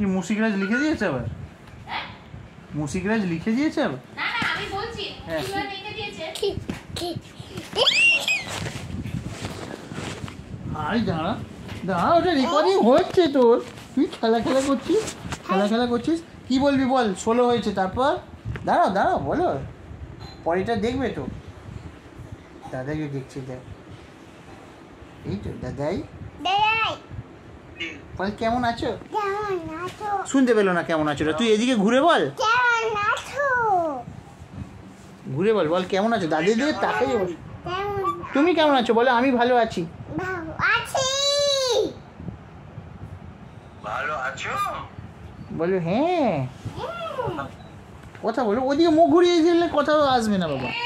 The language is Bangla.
কি মুশিকরাজ লিখে দিয়েছে আবার? মুশিকরাজ লিখে দিয়েছে আবার? না না আমি বলছি মুশিকরাজ লিখে দিয়েছে। আরে দাঁড়া দাঁড়া, ওটা রেকর্ডিং হচ্ছে তোর। তুই খেলা করছিস কি বলবি বল? 16 হয়েছে, তারপর দাঁড়াও বলো, পরেটা দেখবে তো। দাদাকে দেখছি, দেখ এই তো দাদাই। বল কেমন আছো? শুনতে পেলো না কেমন আছো, তুই এদিকে ঘুরে বল, ঘুরে বল কেমন আছো। দাদি দিয়ে তাকাই বল, তুমি কেমন আছো বলো। আমি ভালো আছি। ভালো আছো বলো হ্যাঁ, কথা বলো। ওদিকে মুখ ঘুরিয়ে দিলে কথা আসবে না বাবা।